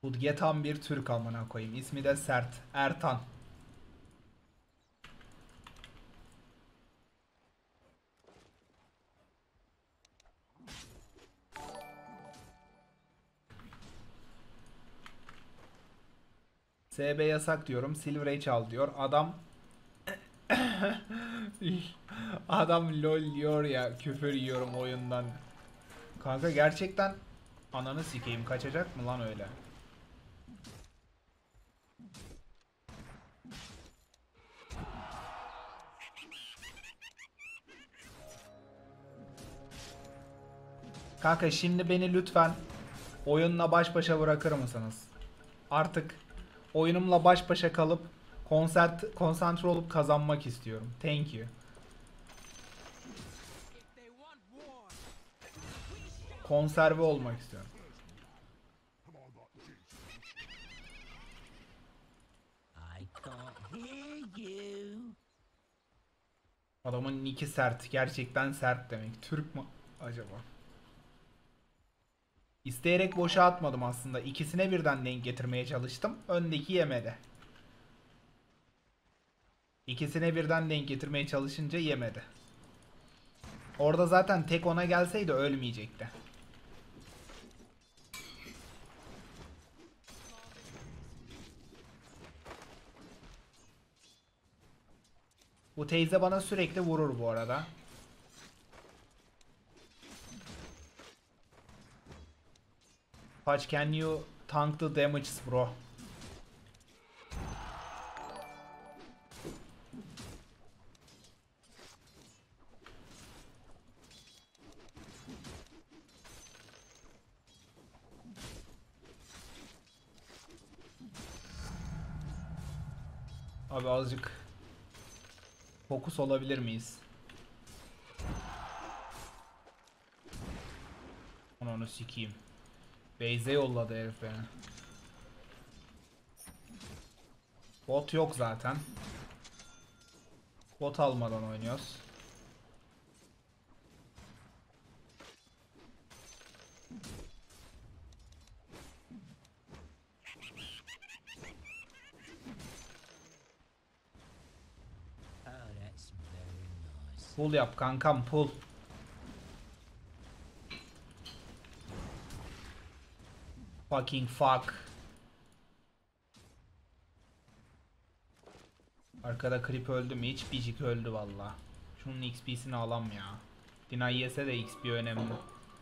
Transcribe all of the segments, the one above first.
Udgetan bir Türk amına koyayım. İsmi de sert. Ertan. SB yasak diyorum. Silver Age al diyor. Adam adam lol diyor ya. Küfür yiyorum oyundan. Kanka gerçekten ananı sikeyim. Kaçacak mı lan öyle? Kanka şimdi beni lütfen oyunla baş başa bırakır mısınız? Artık oyunumla baş başa kalıp konsantre olup kazanmak istiyorum. Thank you. Konserve olmak istiyorum. I can't hear you. Adamın nicki sert. Gerçekten sert demek. Türk mü acaba? İsteyerek boşa atmadım aslında. İkisine birden denk getirmeye çalıştım. Öndeki yemedi. İkisine birden denk getirmeye çalışınca yemedi. Orada zaten tek ona gelseydi ölmeyecekti. Bu teyze bana sürekli vurur bu arada. Patch, can you tank the damages bro? Abi azıcık fokus olabilir miyiz? Onu sikeyim. Beyze yolladı herif beni. Bot yok zaten. Bot almadan oynuyoruz. Oh, that's very nice. Pull yap kankam, pull. Fucking fuck. Arkada creep öldü mü? Hiç bicik öldü valla. Şunun XP'sini alam ya. Deny yese de XP önemli.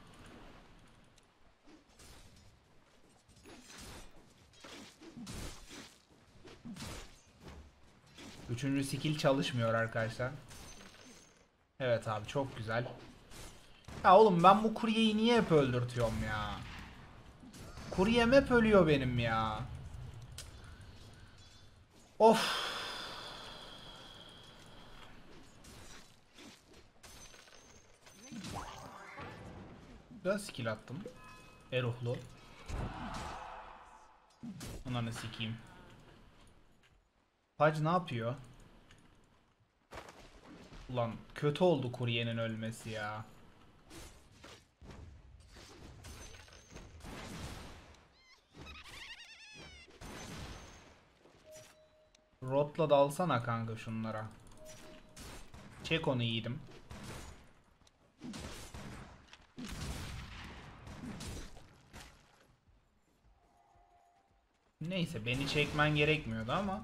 Üçüncü skill çalışmıyor arkadaşlar. Evet abi çok güzel. Ya oğlum ben bu kuryeyi niye hep öldürtüyorum ya? Kuryem hep ölüyor benim ya. Of. Ben skill attım. Eruhlu. Ananı sikeyim. Pac ne yapıyor? Ulan kötü oldu kuryenin ölmesi ya. Rotla dalsana kanka şunlara. Çek onu yiğidim. Neyse beni çekmen gerekmiyordu ama.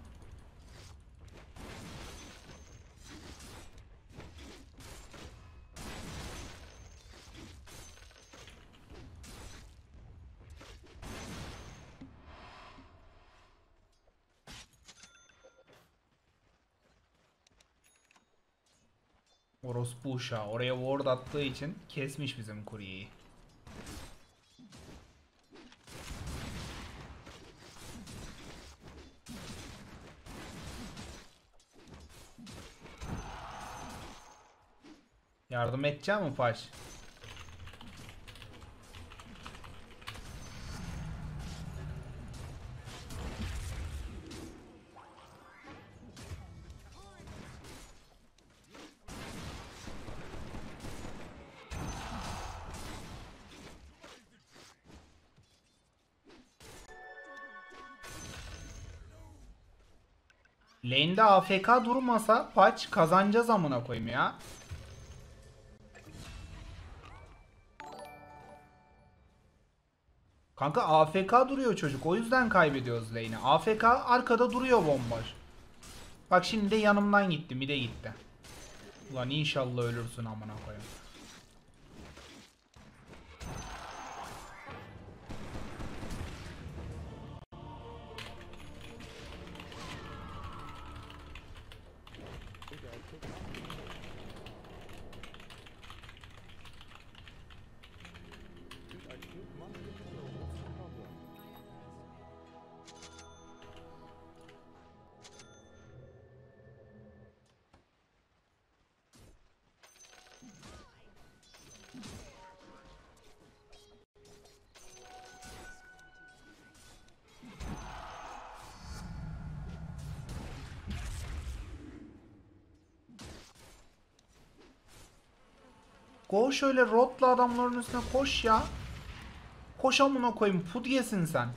Orospu uşağı oraya ward attığı için kesmiş bizim kuryeyi. Yardım edeceğim mi Paş? Lane'de AFK durmasa paç kazanacağız amına koyayım ya. Kanka AFK duruyor çocuk. O yüzden kaybediyoruz lane'i. AFK arkada duruyor bomboş. Bak şimdi de yanımdan gitti. Mide gitti. Ulan inşallah ölürsün amına koyayım. Go şöyle rotla adamların üstüne koş ya. Koş amına koyayım. Pudyesin sen.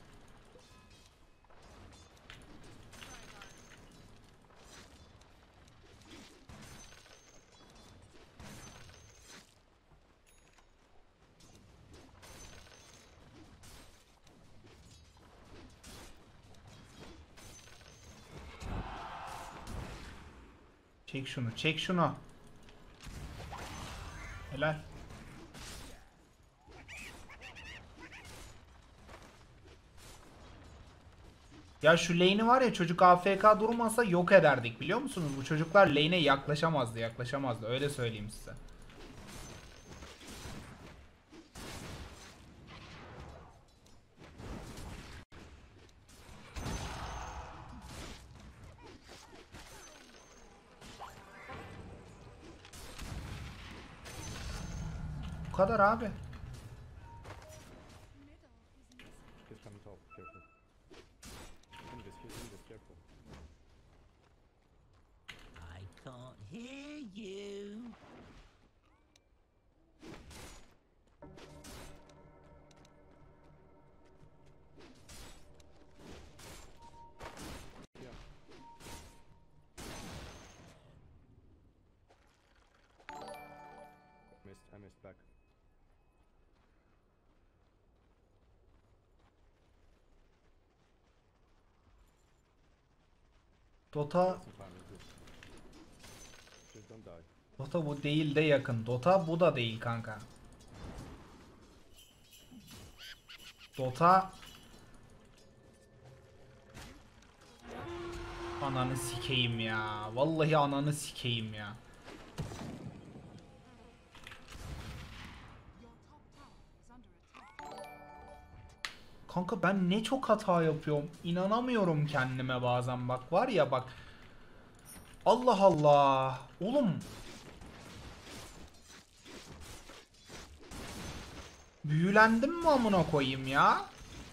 Çek şunu, çek şunu. Helal. Ya şu lane'i var ya, çocuk AFK durmasa yok ederdik biliyor musunuz? Bu çocuklar lane'e yaklaşamazdı, yaklaşamazdı. Öyle söyleyeyim size. Bu kadar abi. He's coming top, careful. In this, careful. I can't hear you. Yeah. I missed back. Dota, Some time is good. Just don't die. Dota bu değil de yakın. Dota bu da değil kanka. Dota ananı sikeyim ya. Vallahi ananı sikeyim ya. Kanka ben ne çok hata yapıyorum. İnanamıyorum kendime bazen bak. Var ya bak. Allah Allah. Oğlum. Büyülendim mi amına koyayım ya?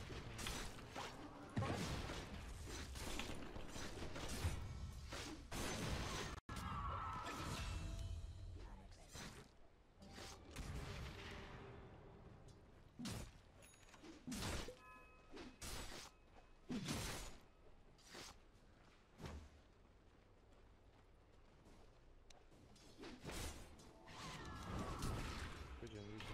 Good job, Lucy.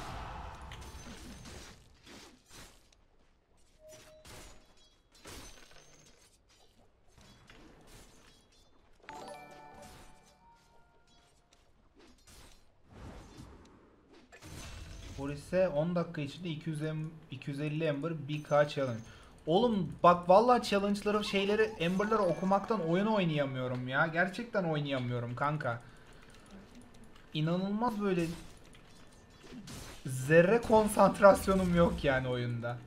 Boris'e 10 dakika içinde 250 Ember 1K challenge. Oğlum bak vallahi challenge'ları şeyleri Ember'ları okumaktan oyun oynayamıyorum ya. Gerçekten oynayamıyorum kanka. İnanılmaz böyle zerre konsantrasyonum yok yani oyunda.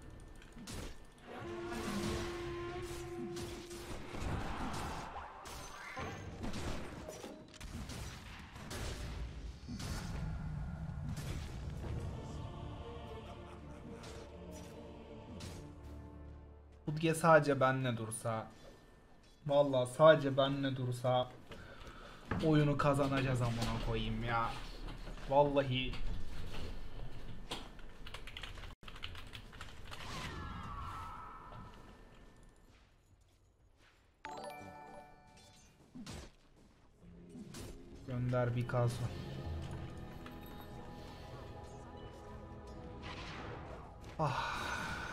Budge sadece benle dursa, vallahi sadece benle dursa oyunu kazanacağız amına koyayım ya. Vallahi Ender Picasso. Ah.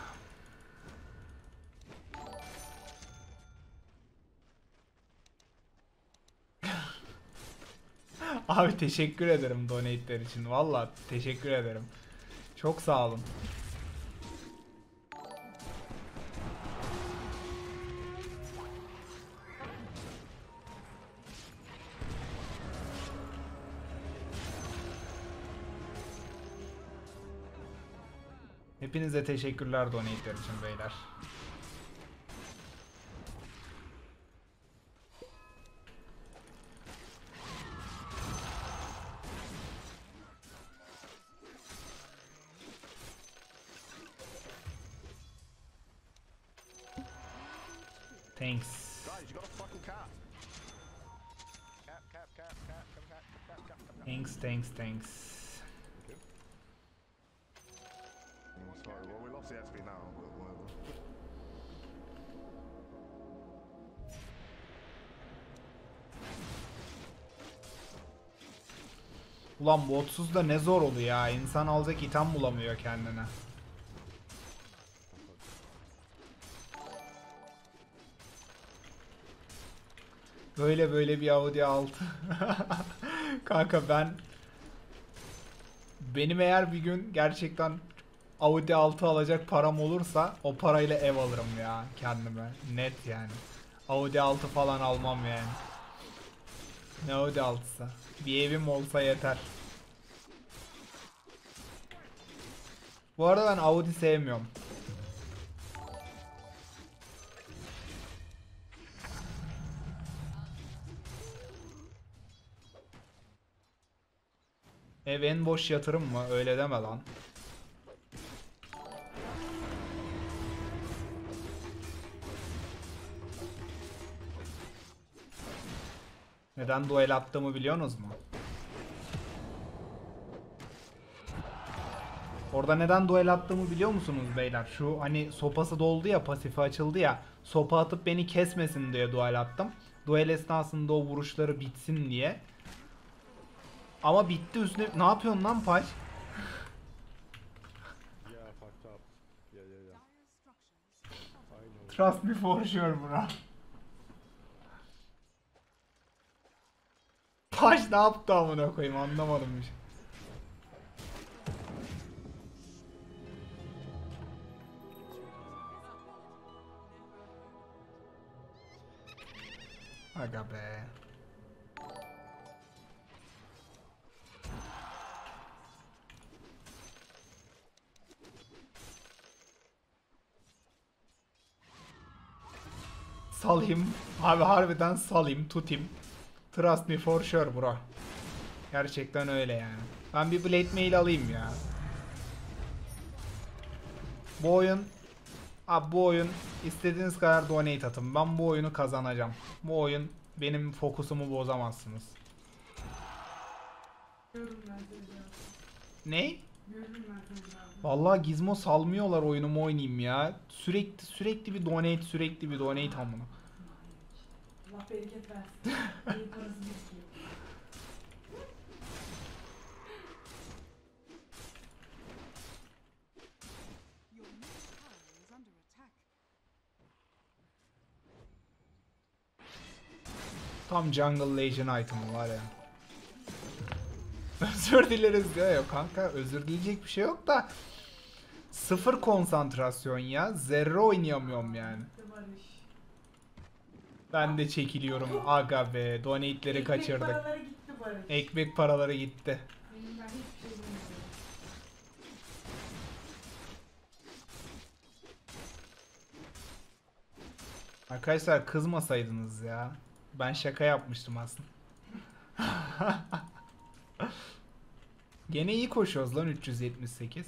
Abi teşekkür ederim donate'ler için. Vallahi teşekkür ederim. Çok sağ olun. Hepinize teşekkürler donate'ler için beyler. Thanks. Guys, you got a fucking cat. Cat, come cat. Thanks. Sorry, well, we lost the XP now, but whatever. Ulan botsuz da ne zor oluyor ya. İnsan alacak item bulamıyor kendine. Böyle bir Audi 6. Kanka benim eğer bir gün gerçekten Audi 6 alacak param olursa o parayla ev alırım ya kendime. Net yani. Audi 6 falan almam yani. Ne Audi 6'sı? Bir evim olsa yeter. Bu arada ben Audi sevmiyorum. Ev en boş yatırım mı? Öyle deme lan. Neden duel attığımı biliyorsunuz mu? Orada neden duel attığımı biliyor musunuz beyler? Şu hani sopası doldu ya, pasifi açıldı ya. Sopa atıp beni kesmesin diye duel attım. Duel esnasında o vuruşları bitsin diye. Ama bitti üstüne. Ne yapıyorsun lan Paş? Yeah, fucked up. Yeah. I know. Trust me for sure bro. Paş ne yaptı amına koyayım, anlamadım bir şey. Aga be. Salayım. Abi harbiden salayım, tutayım. Trust me for sure bro. Gerçekten öyle yani. Ben bir Blade Mail alayım ya. Bu oyun istediğiniz kadar donate atın. Ben bu oyunu kazanacağım. Bu oyun benim fokusumu bozamazsınız. Ne? Vallahi Gizmo salmıyorlar oyunumu oynayayım ya. Sürekli bir donate amına. Allah bereket versin. İyi parası birikiyor. Tam Jungle Legion item'ı var ya. Özür dileriz diyor ya kanka, özür dileyecek bir şey yok da sıfır konsantrasyon ya, zerre oynayamıyorum yani. Barış. Ben de çekiliyorum aga be, donate'leri Ekmek kaçırdık. paraları gitti Barış. Ekmek paraları gitti. Benim ben hiçbir şey bilmiyorum. Arkadaşlar kızmasaydınız ya. Ben şaka yapmıştım aslında. Gene iyi koşuyoruz lan 378.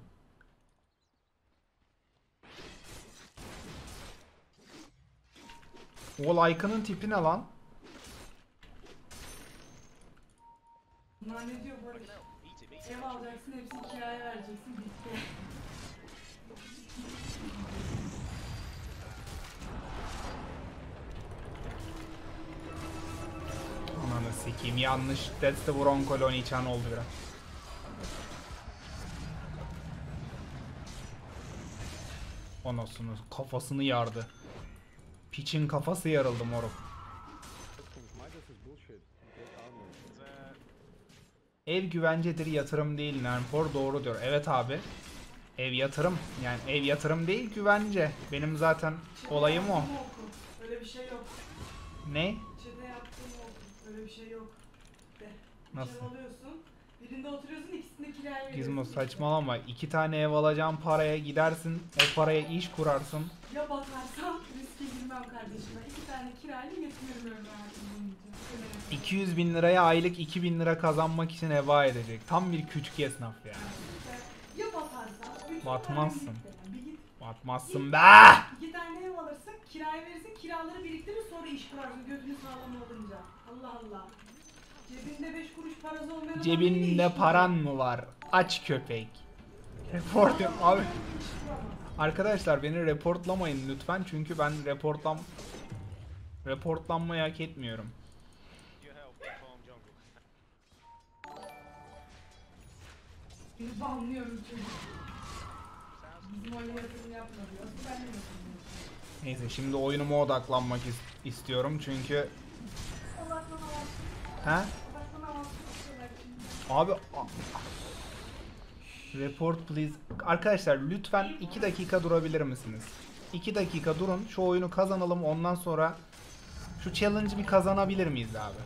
O like'ının tipi ne lan? Bunlar ne diyor Barış? Ev alacaksın, hepsini kiraya vereceksin, bitti. Ananı sikeyim, yanlış. That's the Broncoloni Chan oldu biraz. Anasını kafasını yardı. Piçin kafası yarıldı moruk. Midas is bullshit. Great armor. Ev güvencedir, yatırım değil. Nernfor doğru diyor. Evet abi. Ev yatırım. Yani ev yatırım değil, güvence. Benim zaten olayım o. Yaptığımı oku. Öyle bir şey yok. Ne? Çete yaptığımı oku. Öyle bir şey yok. De. Nasıl? Ev alıyorsun. Birinde oturuyorsun, ikisinde kiraya veriyorsun. Gizmo saçmalama. 2 tane ev alacağım paraya gidersin. O paraya iş kurarsın. Ya batarsam riske girmem kardeşim. Ben 2 tane kirayla getiriyorum ömrü hayatım boyunca. Öyle. 200 bin liraya aylık 2000 lira kazanmak için heba edecek. Tam bir küçük esnaf yani. Ya batarsan? bütün Batmazsın. paran gitti. Bir git. Batmazsın be! 2 tane ev alırsın, kiraya verirsin, kiraları biriktirir, sonra iş kurarsın götünü sağlam olunca. Allah Allah. Cebinde 5 kuruş parası olmayan adam neyle Cebinde iş paran kurar? mı var? Aç köpek. Report yap- abi. İş kuramaz. Arkadaşlar beni reportlamayın lütfen, çünkü ben reportlanmayı hak etmiyorum. Biz banlıyorum çünkü. Bizim öyle yatırım yapma diyor. Ben de yatırım yapıyorum. Neyse, şimdi oyunuma odaklanmak istiyorum çünkü he? Abi report please. Arkadaşlar lütfen 2 dakika durabilir misiniz? 2 dakika durun, şu oyunu kazanalım, ondan sonra şu challenge'ı bir kazanabilir miyiz abi?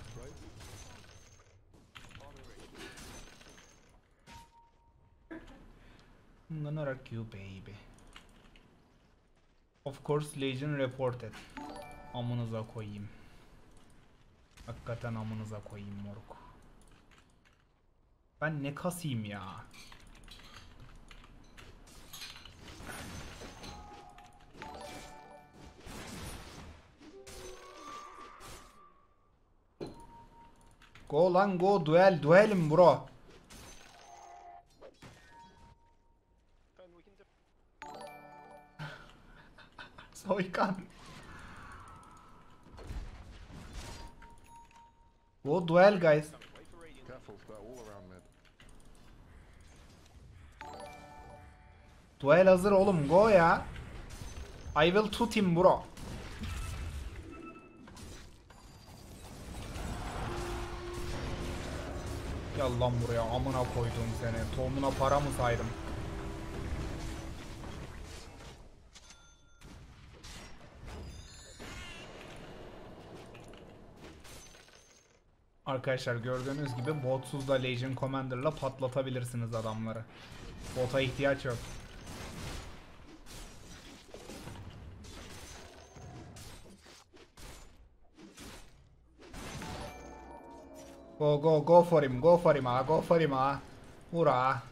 I'm gonna rock you baby. Of course Legion reported. Amınıza koyayım. Hakikaten amınıza koyayım moruk. Ben ne kasayım ya? Go lan go, duelim bro. Soykan. Go duel guys. Careful, they're all around mid. Duel hazır oğlum, go ya. I will shoot him bro. Gel lan buraya, amına koydum seni. Tohumuna para mı saydım? Arkadaşlar gördüğünüz gibi botsuz da Legion Commander'la patlatabilirsiniz adamları. Bota ihtiyaç yok. Go for him, go for him ha, go for him ha. Vur ha.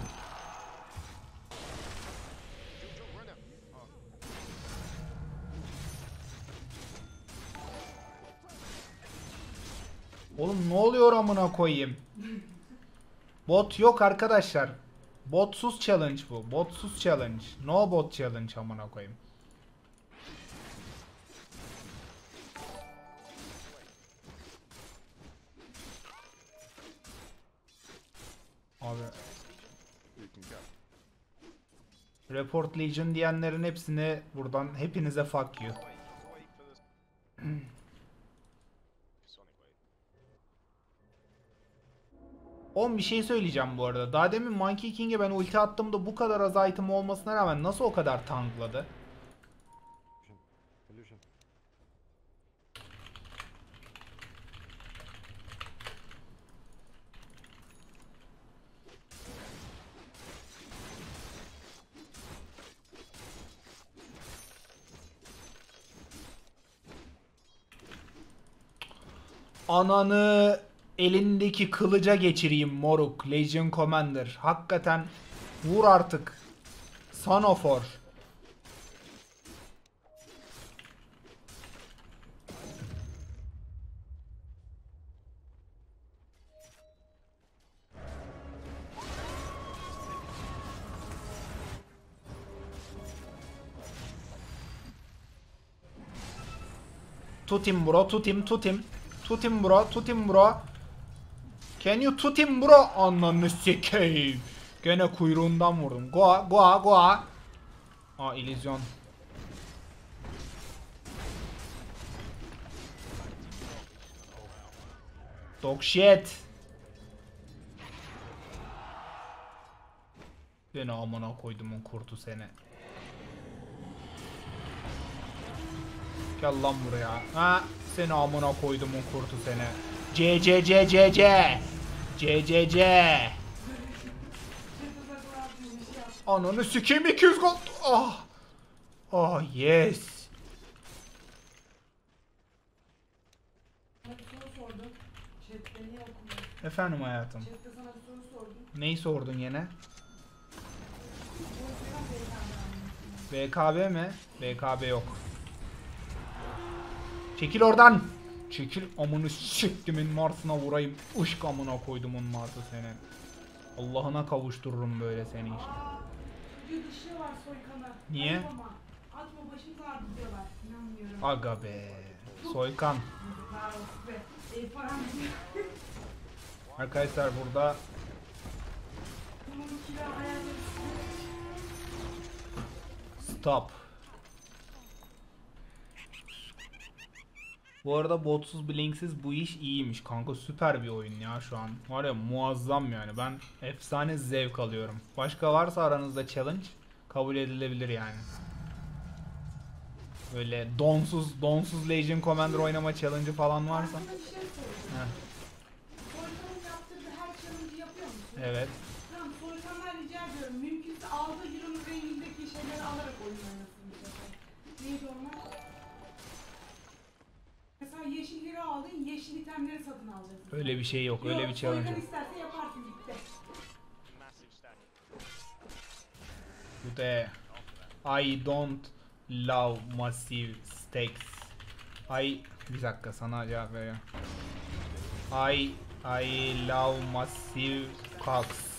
Oğlum ne oluyor amına koyayım? Bot yok arkadaşlar. Botsuz challenge bu. Botsuz challenge. No bot challenge amına koyayım. Abi You can go. Report Legion diyenlerin hepsini buradan, hepinize fuck you. Bir şey söyleyeceğim bu arada. Daha demin Monkey King'e ben ulti attığımda bu kadar az item olmasına rağmen nasıl o kadar tankladı? Illusion. Ananı elindeki kılıca geçireyim moruk. Legion Commander. Hakikaten vur artık. Son of War. Tut him bro, tut him. Tut him bro. Tut him bro. Can you tut him bro? Ananı sikeyim. Gene kuyruğundan vurdum. Goa goa goa. Aa illüzyon. Dog shit. Beni amına koydumun kurtu seni. Gel lan buraya. Ha, seni amına koydumun kurtu seni. C C C C C. C C C. Ananı sikeyim 200 gold. Ah. Ah yes. Sana bir soru sordum. Chat'te niye okumuyorsun? Efendim hayatım. Chat'te sana bir soru sordum. Neyi sordun yine? Bu yüzden BKB mi? BKB yok. Çekil oradan. Çekil amını siktimin Mars'ına vurayım. Işk amına koydumun Mars'ı seni. Allah'ına kavuştururum böyle seni işte. bir dışı var soykana. Niye? Atma. Atma başımıza ağrı diyorlar. İnanmıyorum. Aga be. Soykan. Yazıklar olsun be. Param Arkadaşlar burada bunun kira ayarları. stop. Bu arada botsuz blinksiz bu iş iyiymiş kanka, süper bir oyun ya şu an. Var ya muazzam yani, ben efsane zevk alıyorum. Başka varsa aranızda challenge kabul edilebilir yani. Böyle donsuz Legion Commander oynama challenge'ı falan varsa. Sana bir şey sorayım. Heh, Soykanın yaptırdığı her challenge'ı yapıyor musun? evet. Tamam, soykanlar rica ediyorum. Mümkünse aldığı euronun rengindeki şeyleri alarak oyun oynasın bu sefer. Neydi onlar? Mesela yeşil lira aldın, yeşil itemleri satın alacaksın. Öyle bir şey yok, öyle bir challenge Soykan yok. isterse yaparsın gitti. Bu de I don't love massive stakes. Bir dakika sana cevap veriyorum. I love massive cocks.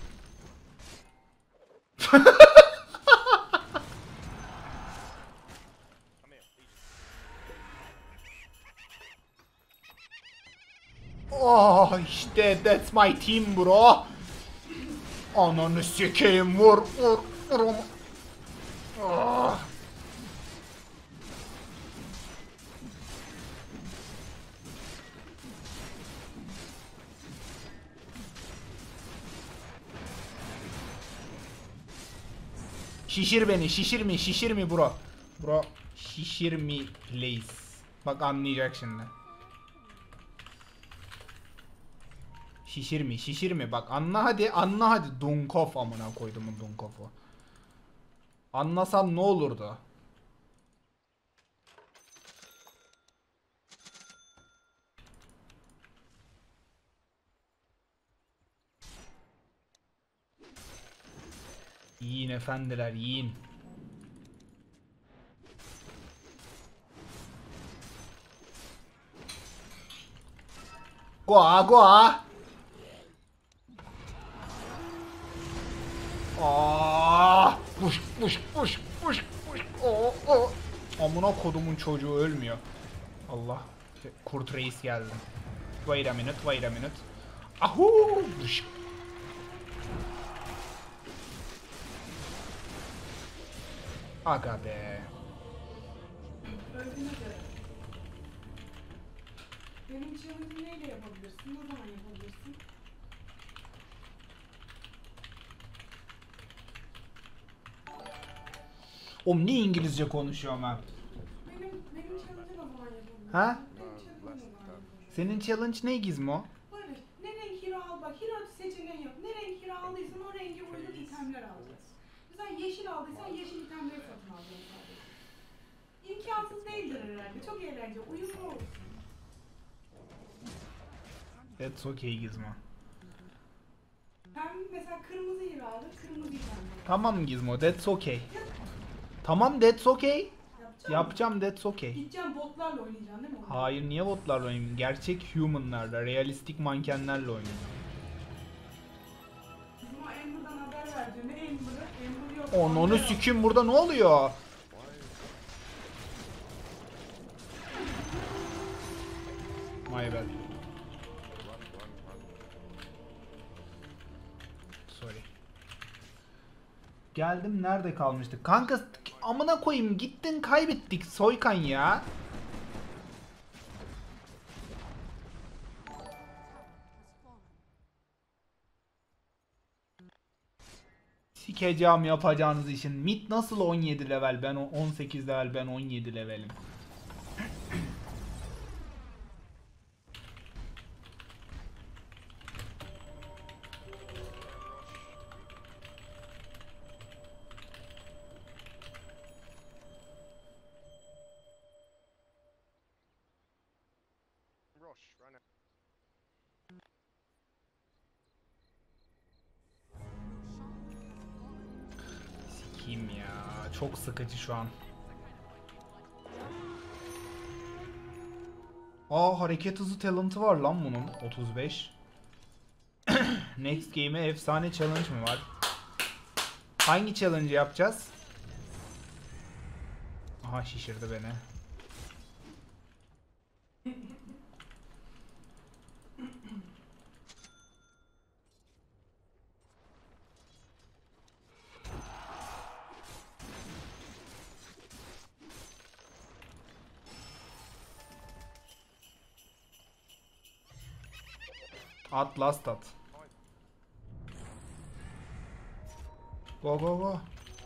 Oh işte that's my team bro. Ananı sikeyim, vur onu. Ah. Şişir mi bro. Bro şişir mi please. Bak anlayacak şimdi. Şişir mi bak anla hadi Dunkov amına koydumun Dunkov'u. Anlasan ne olurdu? Yiyin efendiler, yiyin. Goa. Push. Oh. Amına kodumun çocuğu ölmüyor. Allah. Kurt reis geldi. Wait a minute. Ahu. Push. Aga be. Öldüğüne göre. Benim challenge'ı neyle yapabilirsin? Ne zaman yapabilirsin? Oğlum ne İngilizce konuşuyorum ben? Benim challenge'ı ne zaman yapabilirsin? Ha? Benim challenge'ı ne zaman yapabilirsin? Senin challenge ne Gizmo? Barış, ne renk hero al bak, hero seçeneği yok. Ne renk hero aldıysan o renge uygun itemler alacaksın. Mesela yeşil aldıysan yeşil itemleri satın alacaksın sadece. İmkansız değildir herhalde. Çok eğlenceli. Uyumlu olsun. That's okay Gizmo. Ben mesela kırmızı hero aldım, kırmızı itemler. Tamam Gizmo, that's okay. Tamam that's okay. Yapacağım. Yapacağım that's okay. Gideceğim botlarla oynayacaksın değil mi? onu? Hayır, niye botlarla oynayayım? Gerçek humanlarla, realistik mankenlerle oynayacağım. Bizim o Amber'dan haber verdiğinde Amber yok. Onu Amber yok. sikim, burada ne oluyor? My my bad. Sorry. Geldim, nerede kalmıştık? Kanka amına koyayım, gittin kaybettik Soykan ya. Sikeceğim yapacağınız işin. Mid nasıl 17 level, ben 18 level, ben 17 levelim. Rush, right now. Sikiyim ya. Çok sıkıcı şu an. Aa, hareket hızı talent'ı var lan bunun. 35. Next game'e efsane challenge mı var? Hangi challenge yapacağız? Aha, şişirdi beni. At, last at. Go go go.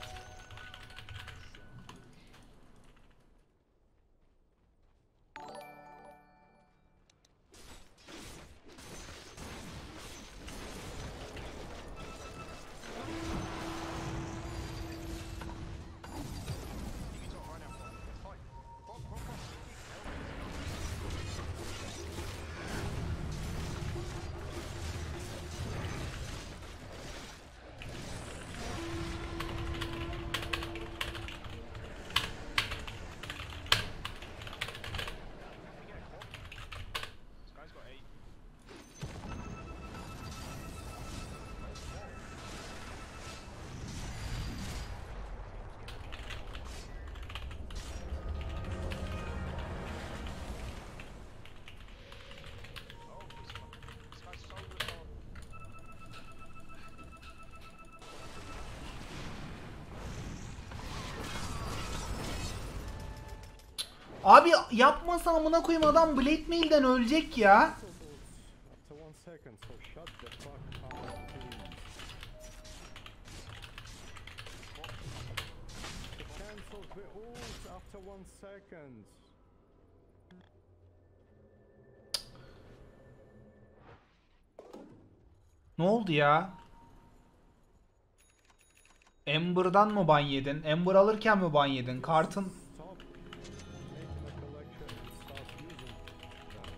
Abi yapmasan amına koyayım, adam Blade Mail'den ölecek ya. After 1 second, so shut the fuck up, please. Cancel the ult after 1 second. Ne oldu ya? Ember'dan mı ban yedin? Ember alırken mi ban yedin? Kartın... Stop making a collection and start using them.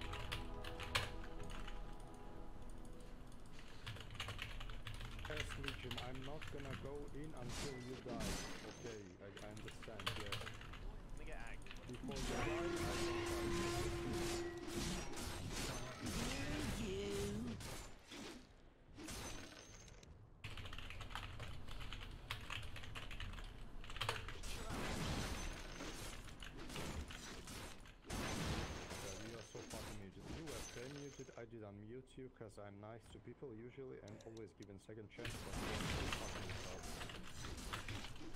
Yes, Legion, I'm not gonna go in until you die. Okay, I understand, yeah. Before you die, I will die. You. You are so fucking muted. You were pre-muted, I did unmute you because I'm nice to people usually and always given second chance, but you are so fucking retarded.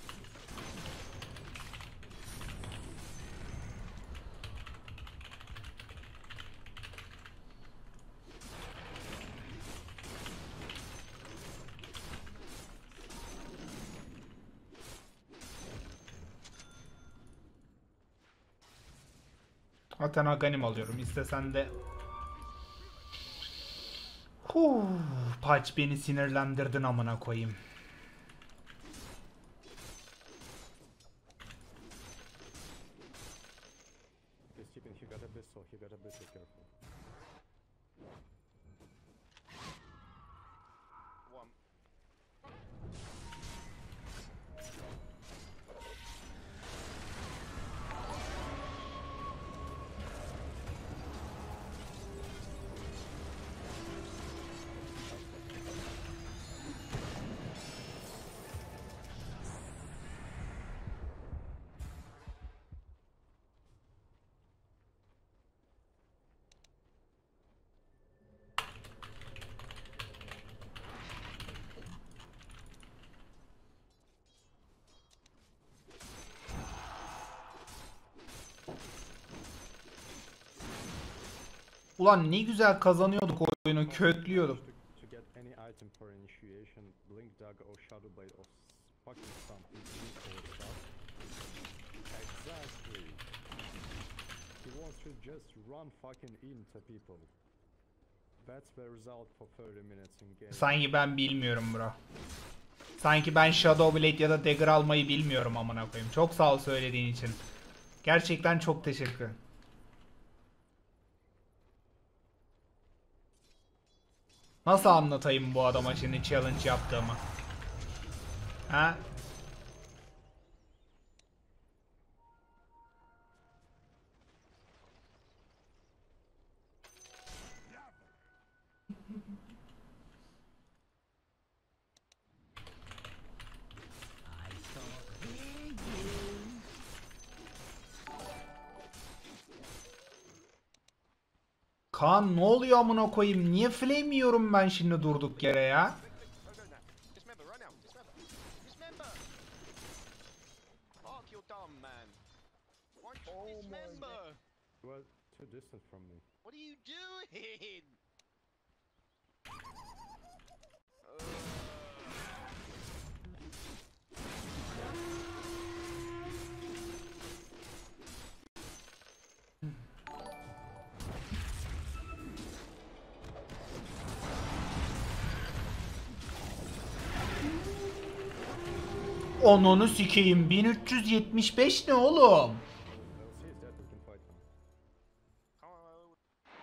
Zaten Aghanim alıyorum. İstesen de... Paç, beni sinirlendirdin amına koyayım. Okay, Stephen, he got a pistol, careful. One. Ulan ne güzel kazanıyorduk oyunu, köklüyorduk. To get any item for initiation, Blink Dagger or Shadow Blade or fucking something or stuff. Exactly. He wants to just run fucking into people. That's the result for 30 minutes in game. Sanki ben bilmiyorum bro. Sanki ben Shadow Blade ya da Dagger almayı bilmiyorum amına koyayım. Çok sağ ol söylediğin için. Gerçekten çok teşekkür. Nasıl anlatayım bu adama şimdi challenge yaptığımı? Ha? I can't hear you. Kaan ne oluyor amına koyayım? Niye flame yiyorum ben şimdi durduk yere ya? Dismember, right now. Dismember. Dismember. Fuck, you're dumb, man. Why don't you dismember? You are too distant from me. What are you doing? Onunu sikeyim. 1375 ne oğlum? I'll see if that we can fight now. Come on.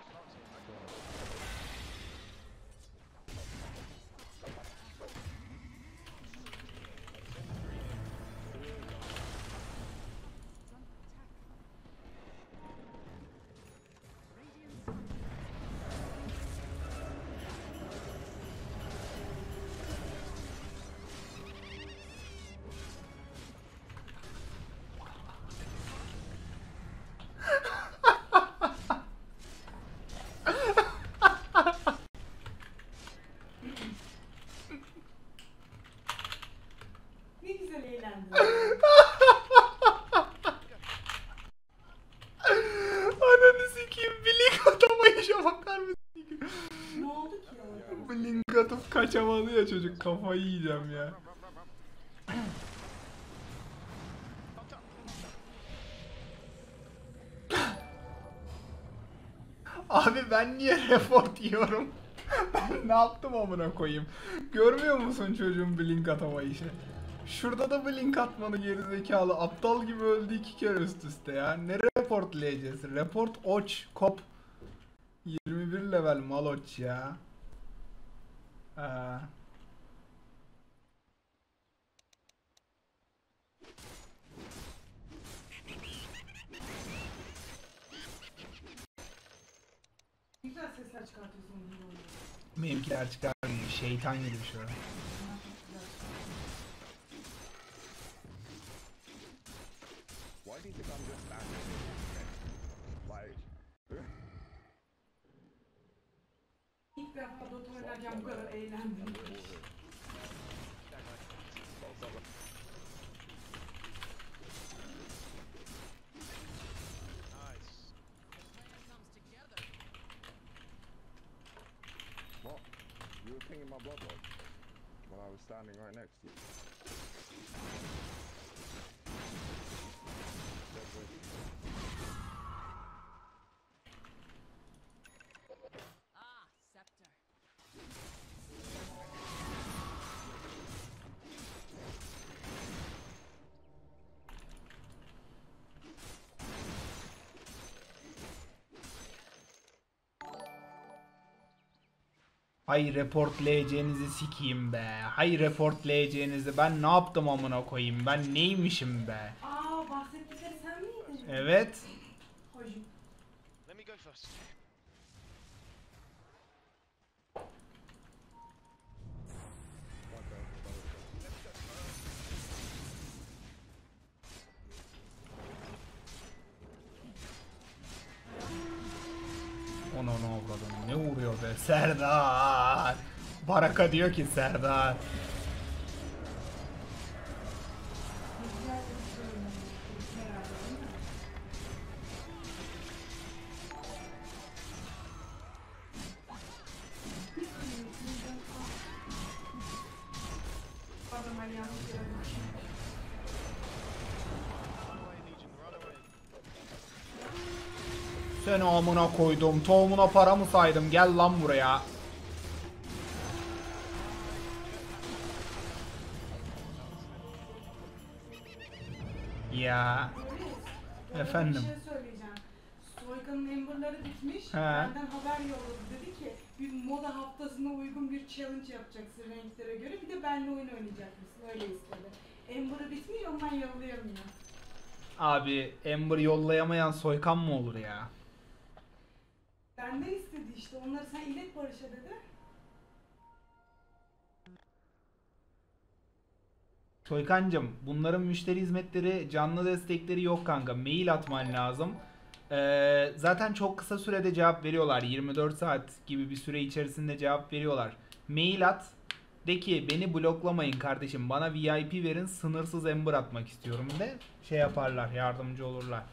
Ne güzel eğlendin. Ananı sikeyim. Blink atamayışa bakar mısın? Ne oldu ki ya? Blink atıp kaçamadı ya çocuk. Kafayı yiyeceğim ya. Abi ben niye report yiyorum? Ben ne yaptım amına koyayım? Görmüyor musun çocuğun blink atamayışı? Şurada da blink atmanı gerizekalı. Aptal gibi öldü 2 kere üst üste ya. Ne reportlayacağız? Report oç kop. 21 level maloç ya. Ne güzel sesler çıkartıyorsun bu oyunda. Benimkiler çıkarmıyor. Şeytan gibi bir şey. Why do you think I'm just standing here? Like, İlk defa Dota oynarken bu kadar eğlendim. Nice. what? You were pinging my blood log when I was standing right next to you. Ah, scepter. Hay reportlayacağınızı sikeyim be. Hay reportlayacağınızı. Ben ne yaptım amına koyayım? Ben neymişim be? Aa, bahsettikleri sen miydin? Evet. Hocam. Let me go first. Ona ne avradım? Ne vuruyor be? Serdar. Baraka diyor ki Serdar. Güzel bir şey oynamış. Herhalde değil mi? Kemal yanlış yere düştü. Seni amına koydum. Tohumuna para mı saydım? Gel lan buraya. Ya. Efendim. Bir şey söyleyeceğim. Soykan'ın Ember'ları bitmiş. He. Benden haber yolladı. Dedi ki bir moda haftasına uygun bir challenge yapacaksın renklere göre. Bir de benimle oyun oynayacak mısın? Öyle istedi. Ember'ı bitmiş ondan yollayamıyor. Abi Ember yollayamayan soykan mı olur ya? Benden istedi işte. Onları sen ilet Barış'a dedi. Soykancım, bunların müşteri hizmetleri, canlı destekleri yok kanka. Mail atman lazım. Zaten çok kısa sürede cevap veriyorlar. 24 saat gibi bir süre içerisinde cevap veriyorlar. Mail at. De ki beni bloklamayın kardeşim. Bana VIP verin. Sınırsız Ember atmak istiyorum de. Şey yaparlar, yardımcı olurlar.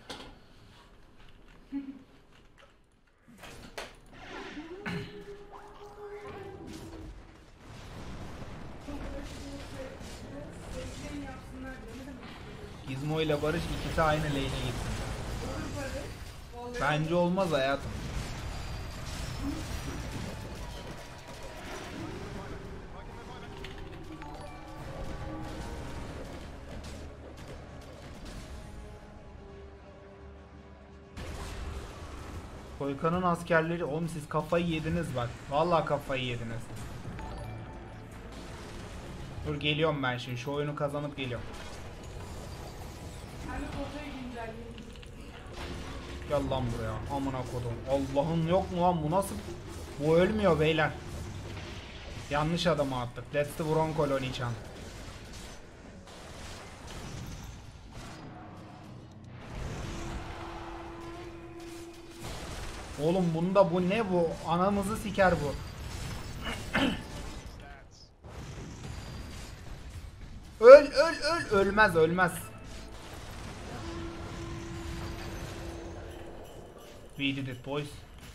Seslerini yapsınlar diyor. Ne demek istiyorsun? Gizmo ile Barış ikisi aynı lane'e gitsin. Olur Barış. Vallahi Bence olmaz hayatım. Soykan'ın askerleri, oğlum siz kafayı yediniz bak. Vallahi kafayı yediniz. Dur geliyorum ben şimdi. Şu oyunu kazanıp geliyorum. Ben de kotayı güncelleyeyim. Gel lan buraya. Amına kodum. Allah'ın yok mu lan bu nasıl? Bu ölmüyor beyler. Yanlış adamı attık. That's the wrong colony chan. Oğlum bunda bu ne bu? Anamızı siker bu. Öl öl öl. Ölmez ölmez. We did it boys.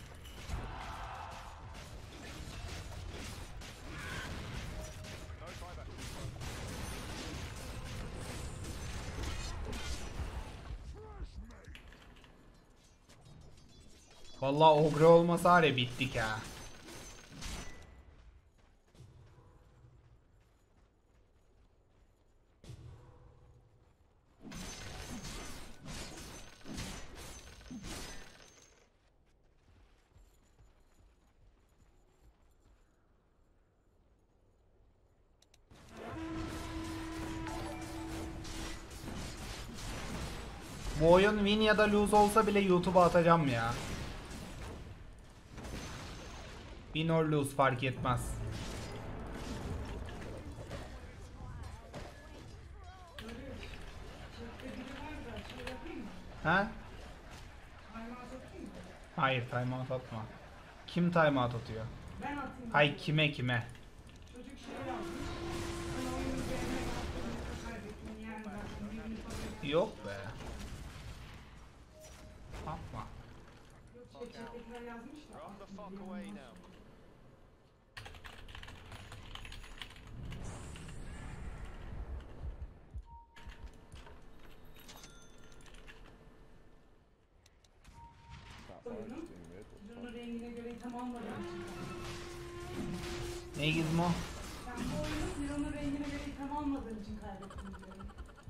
Vallahi ogre olmasa var ya bittik ha. Bu oyun win ya da lose olsa bile YouTube'a atacağım ya. Win or lose fark etmez. Chatte biri var da şey yapayım mı? Ha? Timeout atayım mı? Hayır timeout atma. Kim timeout atıyor? Ben atayım. Hay kime? Çocuk şey yapmış. Ben oyunu beğenmek hakkında kaybettim. Yani zaten birini falan. Yok be. Atma. Yok şey chat'tekiler yazmış da. Run the fuck away now. Oyunun Jon'un rengine göre tamamladım. Ne Gizmo? Ben bu oyunu Jon'un rengine göre tamamladığım için kaybettim diyorum.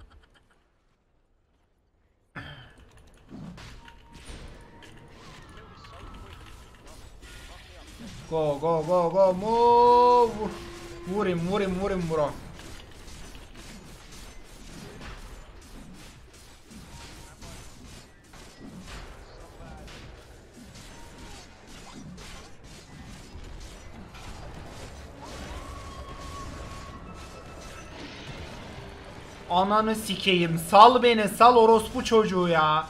Go move. Vur him bro. Ananı sikeyim. Sal beni. Sal orospu çocuğu ya.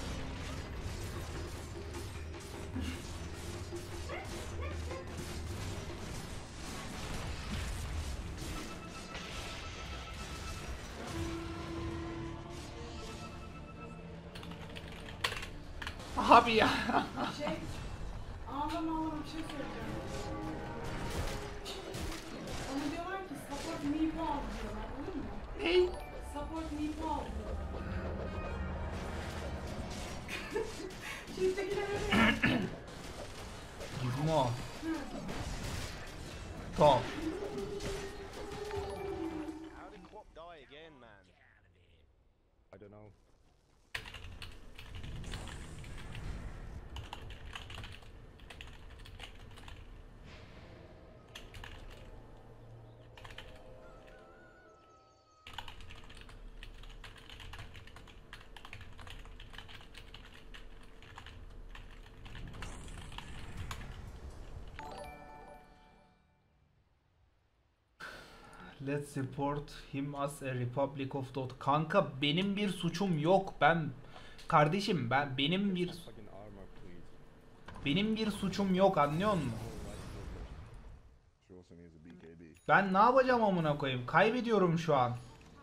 Abi ya. Şey, ağlama bir şey söyleyeceğim. Ona diyorlar ki support Meepo al diyorlar. Ne? Support need mi aldı? Çiftekilere Gizmo. Top. How did Quap die again, man? I don't know. Let's report him as a Republic of Dot. Kanka benim bir suçum yok. Kardeşim benim bir Fucking armor, please. suçum yok, anlıyor musun? She also needs a BKB. Ben ne yapacağım amına koyayım? Kaybediyorum şu an.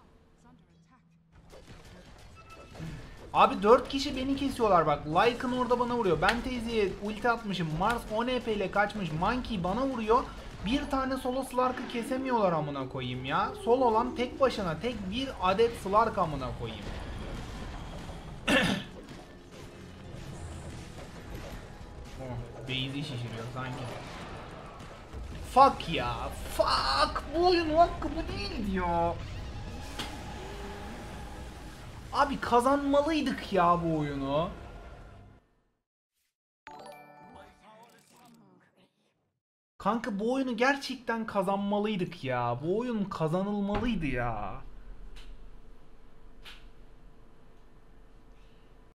Abi 4 kişi beni kesiyorlar bak. Lycan orada bana vuruyor. Ben teyzeye ulti atmışım. Mars 10 EP ile kaçmış. Monkey bana vuruyor. Bir tane solo Slark'ı kesemiyorlar amına koyayım ya. Sol olan tek başına tek bir adet Slark amına koyayım. Oh, base'i şişiriyor sanki. Fuck ya. Fuck. Bu oyunun hakkı bu değil ya. Abi kazanmalıydık ya bu oyunu. Kanka bu oyunu gerçekten kazanmalıydık ya. Bu oyun kazanılmalıydı ya.